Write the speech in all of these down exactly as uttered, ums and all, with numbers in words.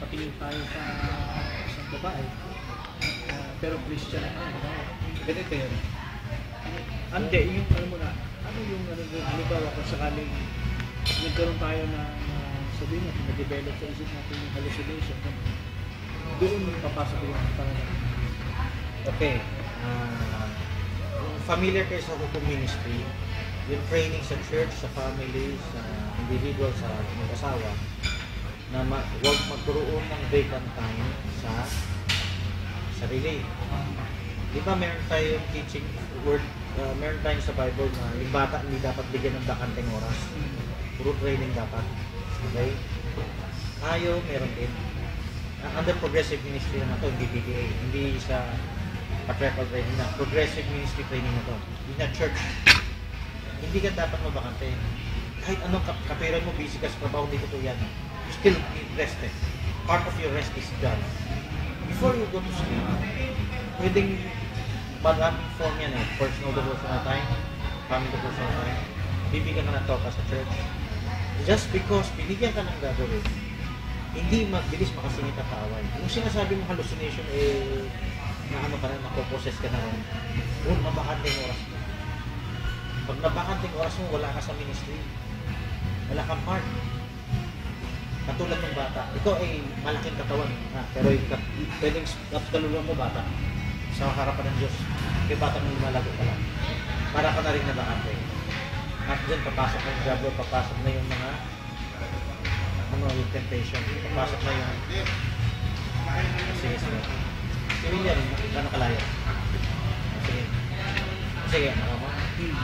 nakatingin tayo sa isang babae, uh, pero Christian na, ano, ganito yun. Ante, yung, ano mo na, ano yung, ano, halimbawa kung sakaling nagkaroon tayo na, uh, sabihin natin, na-develop sa isip natin yung hallucination, doon papasok yung pangalan. Okay. Uh, familiar kayo sa hukum ministry, yung training sa church, sa family, sa individual, sa mag-asawa, na ma- huwag magkaroon ng vacant time sa sarili. Di ba meron tayong teaching word, uh, meron tayong sa Bible na yung bata hindi dapat bigyan ng bakanteng oras. Puro training dapat. Okay? Tayo, meron din. Uh, under progressive ministry naman ito, hindi P T A, hindi sa patriarchal training na. Progressive ministry training na to. Hindi na church. Hindi ka dapat mabakante. Kahit anong kap kapiran mo, busy ka sa trabaho, dito to yan. You still need rest eh. Part of your rest is done. Before you go to sleep, pwedeng maraming form yan eh. Personal devotional time, family devotional time, bibigyan ka ng talk sa church. Just because binigyan ka ng gagawin, hindi mabilis makasingit ang kaaway. Yung sinasabi mong hallucination eh, na ano ka na, napoposes ka na rin, huwag mabakante yung oras mo. Pag nabakante yung oras mo, wala ka sa ministry. Wala kang part. Katulad ng bata. Ikaw ay malaking katawan. Ha? Pero yung kat pwedeng kaluluwa mo bata. Sa harapan ng Diyos. Kaya bata mo lumalago ka lang. Para ka na rin nabakante. At dyan papasok na yung diablo, papasok na yung mga ano, yung temptation. Papasok na yung sige, sige. Si William, gano'ng kalayo? Sige. Sige, ano mo? Hmm.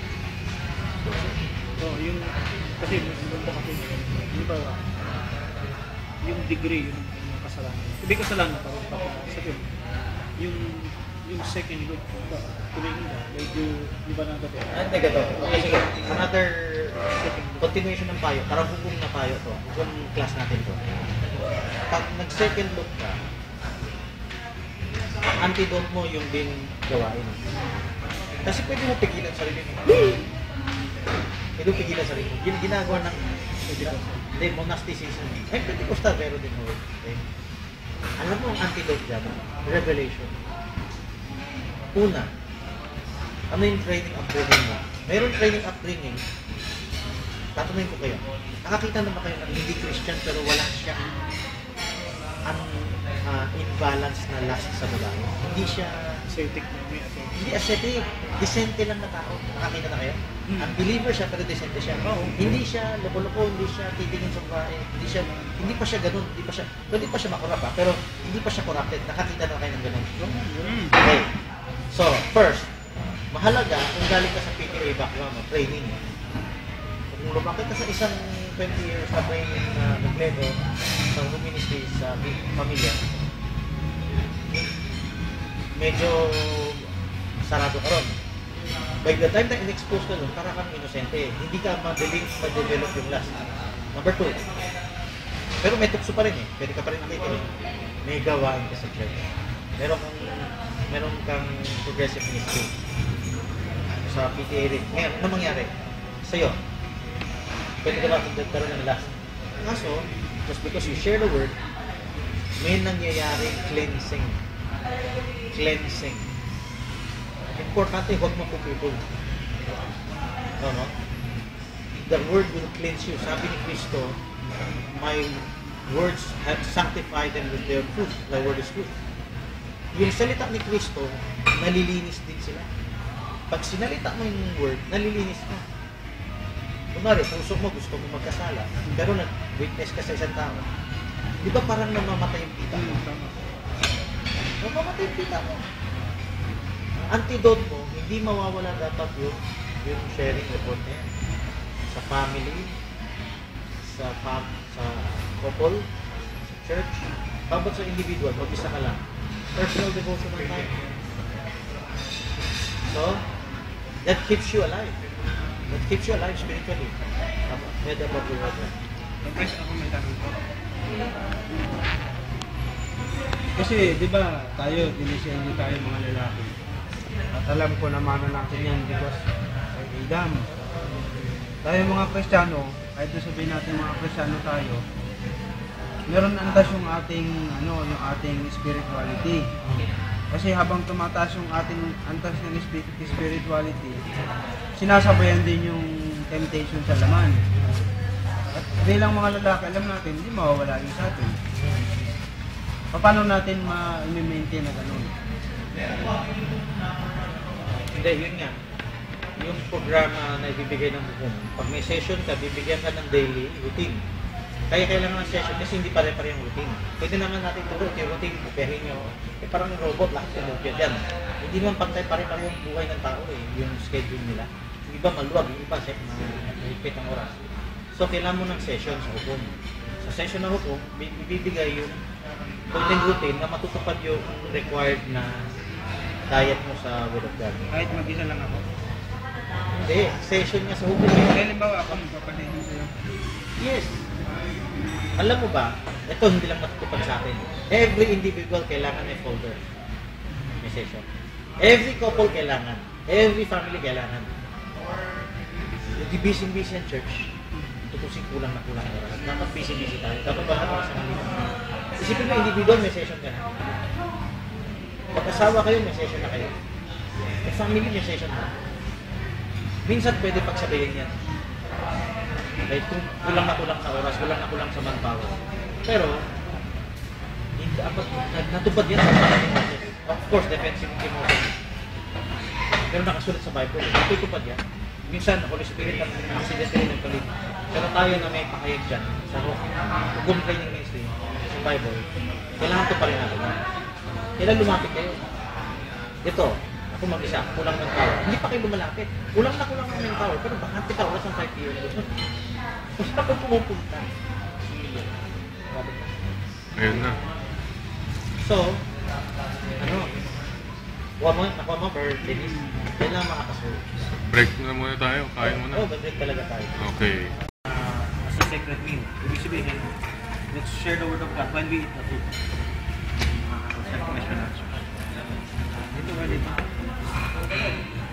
So, yung, kasi, yung kasi, yung ba, yung degree, yung, yung kasalanan. Hindi kasalanan pa, sabi mo, yung, yung second group, tumingin ka, medyo, di ba nang gabi? Ah, hindi gato. Okay, sige. Another continuation ng payo, parang hukum na payo to. Hukum class natin to. Pag nag-second look ka, antidote mo yung din gawain. Kasi pwede mo pigilan sarili mo. Pwede mo pigilan sarili mo. Gin ginagawa ng hindi, monasticism. Ay, Pentecostal, pero din mo. Okay? Alam mo ang antidote dyan? Revelation. Una, ano yung training upbringing mo? Meron training upbringing, tatanungin ko kayo, nakakita naman kayo na hindi Christian pero wala siya ang uh, imbalance na lust sa babae. Hindi siya Ascetic na may ascetic. Hindi ascetic. Decente lang na tao. Nakakita na kayo? Hmm. Ang believer siya pero decente siya. Oo. Hindi siya loko-loko, hindi siya titingin sa babae. Hindi siya, hindi pa siya ganun. Hindi pa siya, hindi pa siya makurap ha, pero hindi pa siya corrupted. Nakakita na kayo ng ganun. Hmm. Okay. So, first, mahalaga kung galing ka sa P T A background, no, training. Kung lumaki ka sa isang twenty years na training na nagledo sa home ministry sa pamilya, medyo sarado ka ron. By the time na in-expose ka nun, para kang inosente. Hindi ka madaling ma-develop yung last. Number two, pero may tukso pa rin eh. Pwede ka pa rin nakikinig. May gawain ka sa church. Meron kang, meron kang progressive ministry sa P T A rin. Ngayon, ano mangyari? Sa'yo, pwede ka natin nagkaroon ng last. Kaso, just because you share the word, may nangyayaring cleansing. Cleansing. Importante, huwag mapuputol. No, no? The word will cleanse you. Sabi ni Kristo, my words have sanctified them with their truth. The word is truth. Yung salita ni Kristo, nalilinis din sila. Pag sinalita mo yung word, nalilinis ka. Kunwari, puso mo, gusto mo magkasala, pero nag-witness ka sa isang tao. Di ba parang namamatay yung tita mo? Namamatay yung tita mo. Ang antidote mo, hindi mawawala dapat yung, yung sharing report na yan. Sa family, sa fam, sa couple, sa church, habang sa individual, mag-isa ka lang. Personal devotional time. So, that keeps you alive. That keeps you alive spiritually. Head above the water. Guys, ako may tanong ko. Kasi, di ba, tayo, dinisenyo tayo mga lalaki. At alam ko naman na natin yan because ay idam. Tayo mga Kristiyano, kahit na sabihin natin mga Kristiyano tayo, meron antas yung ating ano, yung ating spirituality. Kasi habang tumataas yung ating antas ng spi- spirituality, sinasabayan din yung temptation sa laman. At bilang mga lalaki, alam natin, hindi mawawala yun sa atin. Paano natin ma-maintain na ganun? Hindi, yun nga. Yung programa na ibibigay ng hukom, pag may session ka, bibigyan ka ng daily routine. Kaya kailangan ng session kasi hindi pare-pare yung routine. Pwede naman natin turo yung routine, pupehin nyo. Eh parang yung robot, lahat yung mupya dyan. Hindi naman pantay pare-pare yung buhay ng tao eh, yung schedule nila. Yung iba maluwag, yung iba chef na mahigpit ang oras. So kailangan mo ng session sa hukom. Sa session ng hukom, ibibigay yung content routine na matutupad yung required na diet mo sa Word of God. Kahit mag-isa lang ako. Hindi, session nga sa hukom. Halimbawa ako, magpapalit din sa'yo. Yes. Alam mo ba, ito hindi lang matutupad sa atin. Every individual kailangan may folder. May session. Every couple kailangan. Every family kailangan. Yung busy-busy ang church, tutusin kulang na kulang oras. Dapat busy-busy tayo. Dapat ba natin sa kanila? Isipin mo, individual, may session ka na. Pag-asawa kayo, may session na kayo. May family, may session na. Minsan pwede pagsabihin yan. Kahit kung kulang na kulang sa oras, kulang na kulang sa manpower. Pero, hindi dapat natupad yan sa mga Moses. Of course, defensive kay Moses. Pero nakasulat sa Bible, natutupad yan. Minsan, Holy Spirit ang accidentally nagpalit. Pero tayo na may pakayag dyan sa hukom training ministry, sa Bible, kailangan ito pa rin natin. Kailan lumapit kayo? Ito, ako mag-isa, kulang ng tao. Hindi pa kayo lumalapit. Kulang na kulang ng tao, pero bakante ka oras ng five years. Gusto ko pumupunta. Ayun na. So, ano, kuha mo, nakuha mo, Brother Dennis, kailangan makakasunod. Break na muna tayo. Kain muna. Oo, break talaga tayo. Okay. Uh, as a sacred meal. Ibig sabihin, let's share the word of God when we eat the food. Uh, self-question answers. Dito ka dito.